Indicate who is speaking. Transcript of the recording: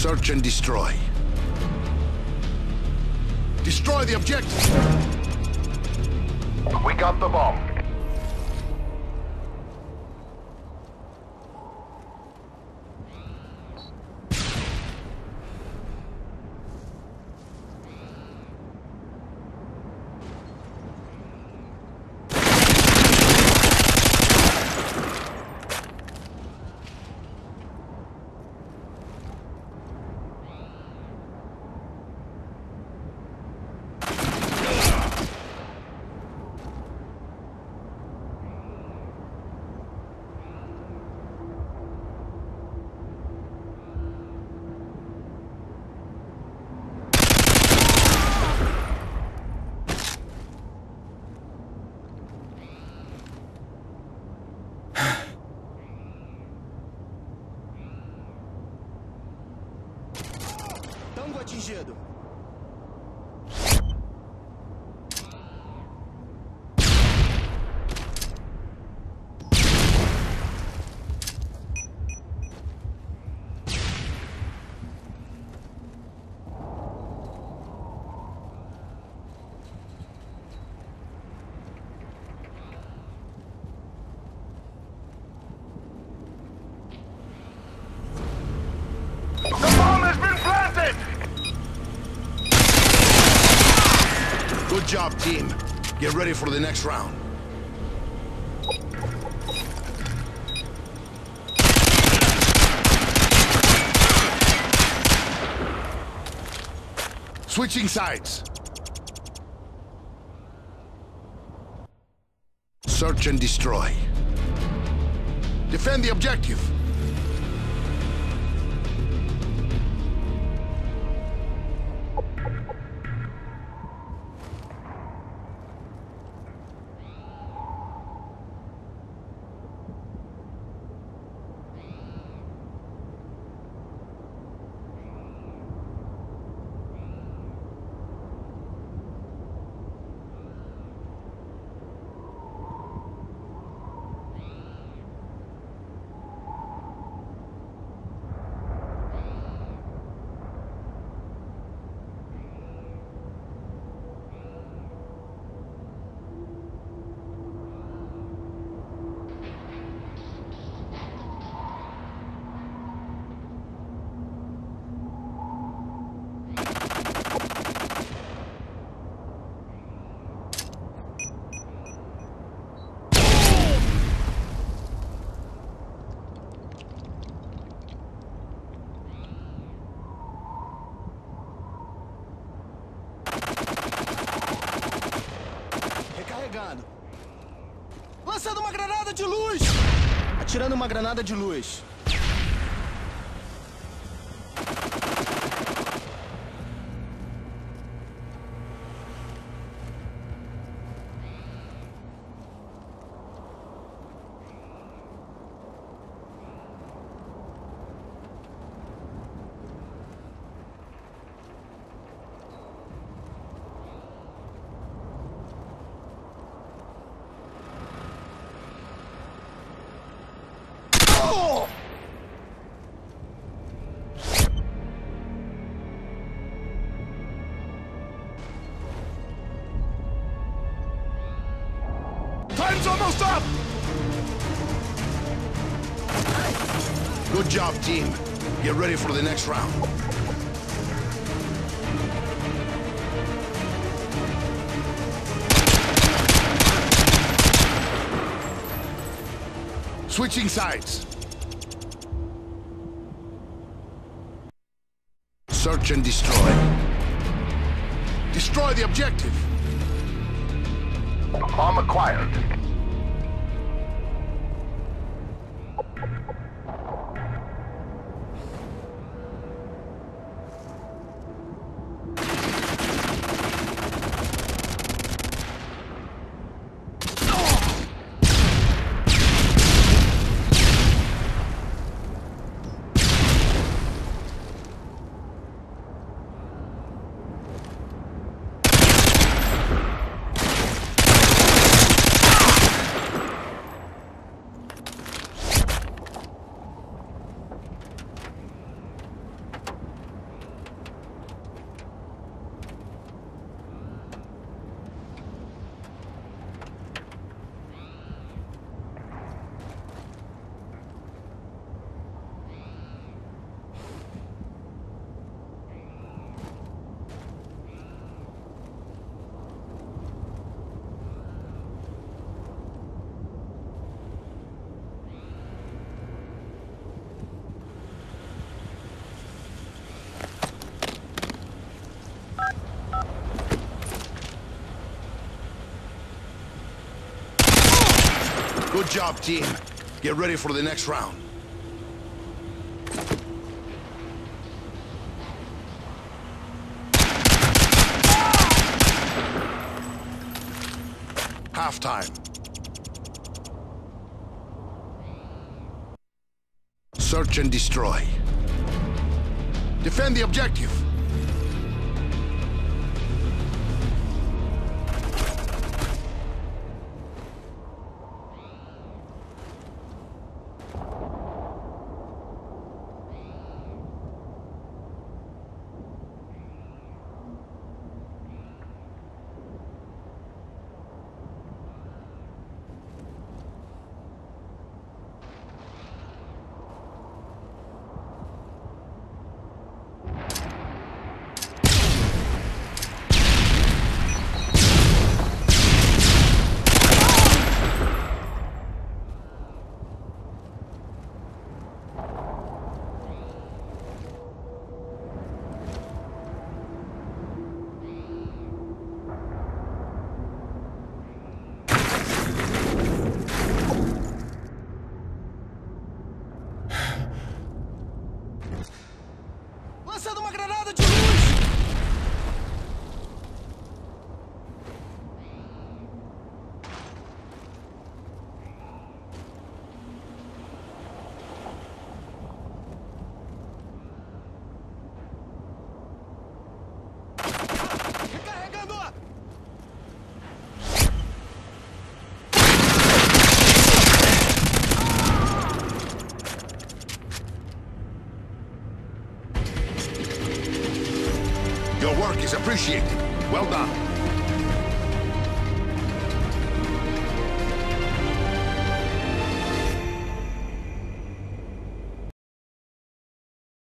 Speaker 1: Search and destroy. Destroy the objective!
Speaker 2: We got the bomb.
Speaker 3: Tango atingido.
Speaker 1: Good job, team. Get ready for the next round. Switching sides. Search and destroy. Defend the objective. Lançando uma granada de luz! Atirando uma granada de luz. Time's almost up! Good job, team. Get ready for the next round. Switching sides. Search and destroy. Destroy the objective.
Speaker 2: Bomb acquired. Good job, team. Get ready for the next round. Halftime. Search and destroy. Defend the objective.
Speaker 1: Lançando uma granada de luz! Recarregando!
Speaker 2: Your work is appreciated. Well done.